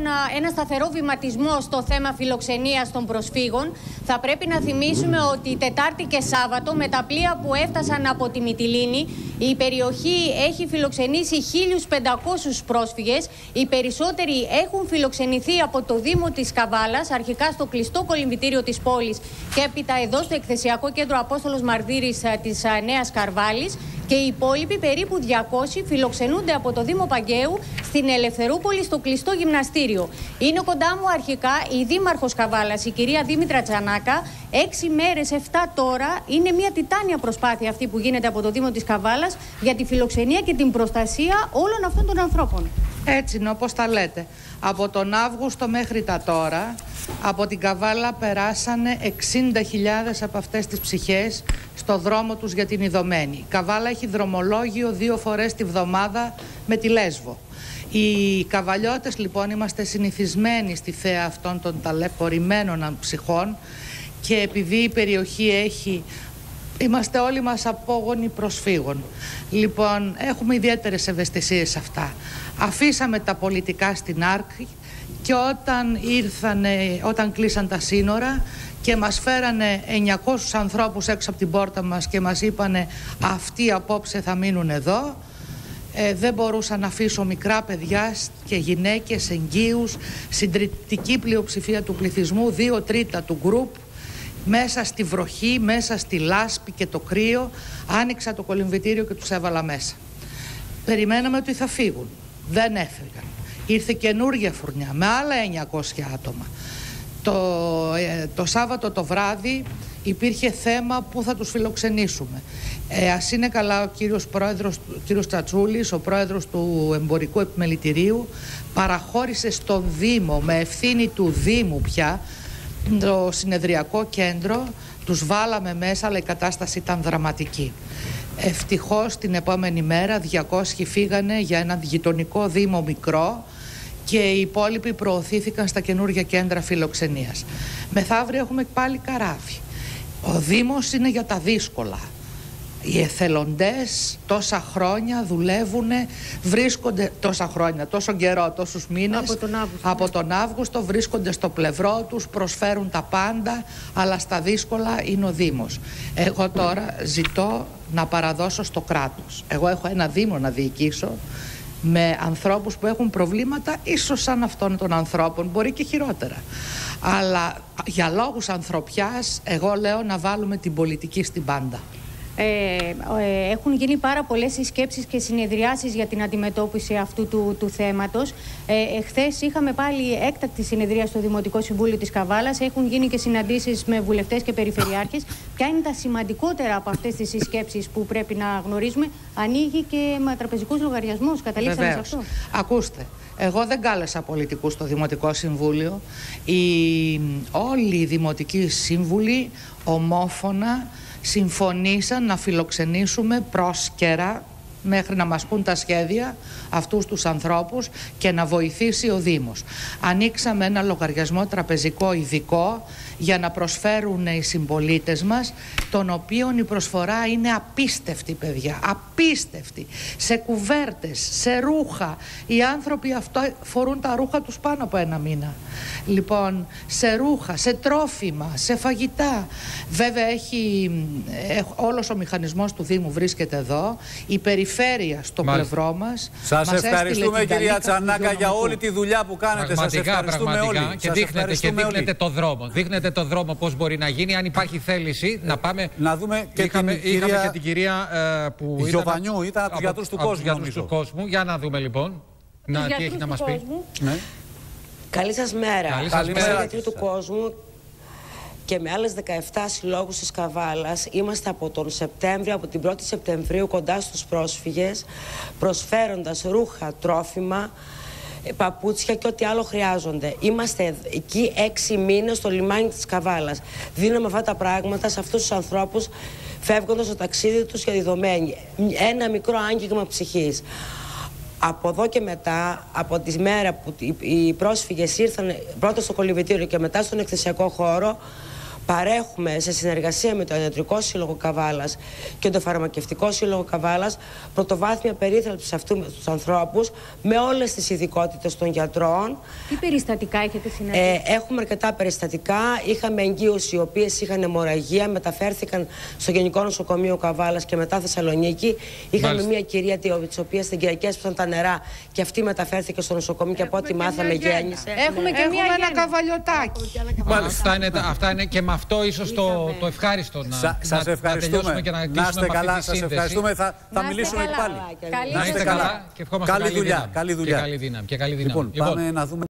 ένα σταθερό βηματισμό στο θέμα φιλοξενίας των προσφύγων. Θα πρέπει να θυμίσουμε ότι Τετάρτη και Σάββατο, με τα πλοία που έφτασαν από τη Μυτιλήνη, η περιοχή έχει φιλοξενήσει 1.500 πρόσφυγες. Οι περισσότεροι έχουν φιλοξενηθεί από το Δήμο της Καβάλας, αρχικά στο κλειστό κολυμβητήριο της πόλης και έπειτα εδώ στο εκθεσιακό κέντρο Απόστολος Μαρδύρης της Νέας Καρβάλης. Και οι υπόλοιποι, περίπου 200, φιλοξενούνται από το Δήμο Παγκαίου στην Ελευθερούπολη στο κλειστό γυμναστήριο. Είναι κοντά μου αρχικά η Δήμαρχος Καβάλας, η κυρία Δήμητρα Τζανάκα. 6 μέρες, 7 τώρα. Είναι μια τιτάνια προσπάθεια αυτή που γίνεται από το Δήμο της Καβάλας για τη φιλοξενία και την προστασία όλων αυτών των ανθρώπων. Έτσι είναι, όπως τα λέτε. Από τον Αύγουστο μέχρι τα τώρα, από την Καβάλα περάσανε 60.000 από αυτές τις ψυχές στο δρόμο τους για την Ιδωμένη. Η Καβάλα έχει δρομολόγιο 2 φορές τη βδομάδα με τη Λέσβο. Οι καβαλιώτες λοιπόν είμαστε συνηθισμένοι στη θέα αυτών των ταλαιπωρημένων ψυχών και επειδή η περιοχή έχει... Είμαστε όλοι μας απόγονοι προσφύγων. Λοιπόν, έχουμε ιδιαίτερες ευαισθησίες σε αυτά. Αφήσαμε τα πολιτικά στην άκρη και όταν κλείσαν τα σύνορα και μας φέρανε 900 ανθρώπους έξω από την πόρτα μας και μας είπανε αυτοί απόψε θα μείνουν εδώ, δεν μπορούσα να αφήσω μικρά παιδιά και γυναίκες, εγγύους, συντριπτική πλειοψηφία του πληθυσμού, 2/3 του γκρουπ, μέσα στη βροχή, μέσα στη λάσπη και το κρύο. Άνοιξα το κολυμβητήριο και τους έβαλα μέσα. Περιμέναμε ότι θα φύγουν. Δεν έφυγαν. Ήρθε καινούργια φουρνιά με άλλα 900 άτομα. Το Σάββατο το βράδυ υπήρχε θέμα που θα τους φιλοξενήσουμε. Ας είναι καλά ο κύριος Τσατσούλης, ο πρόεδρος του Εμπορικού Επιμελητηρίου, παραχώρησε στον Δήμο με ευθύνη του Δήμου πια το συνεδριακό κέντρο, τους βάλαμε μέσα, αλλά η κατάσταση ήταν δραματική. Ευτυχώς την επόμενη μέρα 200 φύγανε για ένα γειτονικό δήμο μικρό και οι υπόλοιποι προωθήθηκαν στα καινούργια κέντρα φιλοξενίας. Μεθαύριο έχουμε πάλι καράβι. Ο Δήμος είναι για τα δύσκολα. Οι εθελοντές τόσα χρόνια δουλεύουν, βρίσκονται τόσο καιρό, τόσους μήνες, από τον Αύγουστο βρίσκονται στο πλευρό τους, προσφέρουν τα πάντα, αλλά στα δύσκολα είναι ο Δήμος. Εγώ τώρα ζητώ να παραδώσω στο κράτος. Εγώ έχω ένα Δήμο να διοικήσω με ανθρώπους που έχουν προβλήματα ίσως σαν αυτών των ανθρώπων, μπορεί και χειρότερα. Αλλά για λόγους ανθρωπιάς εγώ λέω να βάλουμε την πολιτική στην πάντα. Έχουν γίνει πάρα πολλές συσκέψεις και συνεδριάσεις για την αντιμετώπιση αυτού του θέματος. Εχθές είχαμε πάλι έκτακτη συνεδρία στο Δημοτικό Συμβούλιο της Καβάλας. Έχουν γίνει και συναντήσεις με βουλευτές και περιφερειάρχες. Ποια είναι τα σημαντικότερα από αυτές τις συσκέψεις που πρέπει να γνωρίζουμε? Ανοίγει και με τραπεζικούς λογαριασμούς. Καταλήξαμε σε αυτό. Ακούστε. Εγώ δεν κάλεσα πολιτικούς στο Δημοτικό Συμβούλιο. Όλοι οι δημοτικοί σύμβουλοι ομόφωνα συμφωνήσαν να φιλοξενήσουμε πρόσκαιρα μέχρι να μας πούν τα σχέδια αυτούς τους ανθρώπους και να βοηθήσει ο Δήμος. Ανοίξαμε ένα λογαριασμό τραπεζικό ειδικό για να προσφέρουν οι συμπολίτες μας, των οποίων η προσφορά είναι απίστευτη, παιδιά, απίστευτη. Σε κουβέρτες, σε ρούχα. Οι άνθρωποι αυτό φορούν τα ρούχα τους πάνω από 1 μήνα. Λοιπόν, σε ρούχα, σε τρόφιμα, σε φαγητά. Βέβαια όλος ο μηχανισμός του Δήμου βρίσκεται εδώ. Η περιφέρεια στο πλευρό μας. Σας ευχαριστούμε, κυρία Τσανάκα, για όλη τη δουλειά που κάνετε. Σας ευχαριστούμε όλοι. Και δείχνετε το δρόμο. Δείχνετε το δρόμο πώς μπορεί να γίνει. Αν υπάρχει θέληση να πάμε. Να δούμε και είχαμε και την κυρία που Γιοβανιού, ήταν από τους γιατρούς του κόσμου. Για να δούμε λοιπόν. Τι έχει να μας πει. Ναι. Καλή σας μέρα. Καλημέρα. Γιατροί του κόσμου και με άλλες 17 συλλόγους της Καβάλας είμαστε από τον Σεπτέμβριο, από την 1η Σεπτεμβρίου κοντά στους πρόσφυγες, προσφέροντας ρούχα, τρόφιμα, παπούτσια και ό,τι άλλο χρειάζονται. Είμαστε εκεί 6 μήνες στο λιμάνι της Καβάλας. Δίνουμε αυτά τα πράγματα σε αυτούς τους ανθρώπους φεύγοντας στο ταξίδι τους για Ιδωμένη. Ένα μικρό άγγιγμα ψυχής. Από εδώ και μετά, από τη μέρα που οι πρόσφυγες ήρθαν πρώτα στο κολυμβητήριο και μετά στον εκθεσιακό χώρο, παρέχουμε σε συνεργασία με το Ιατρικό Σύλλογο Καβάλας και το Φαρμακευτικό Σύλλογο Καβάλας πρωτοβάθμια περίθαλψη σε αυτούς τους ανθρώπους με όλες τις ειδικότητες των γιατρών. Τι περιστατικά έχετε συναντήσει? Έχουμε αρκετά περιστατικά. Είχαμε εγγύους οι οποίες είχαν αιμορραγία, μεταφέρθηκαν στο Γενικό Νοσοκομείο Καβάλας και μετά Θεσσαλονίκη. Είχαμε μια κυρία της οποίας την Κυριακή έσπασαν τα νερά και αυτή μεταφέρθηκε στο νοσοκομείο και από ό,τι μάθαμε γέννησε. Έχουμε και ένα καβαλιωτάκι. Αυτά είναι και με αυτό ίσως το ευχάριστο σας ευχαριστούμε. Και να είστε καλά, σας ευχαριστούμε. Θα μιλήσουμε πάλι. Να είστε καλά και ευχόμαστε καλή δουλειά. Καλή δουλειά. Και καλή δύναμη. Λοιπόν, πάμε να δούμε.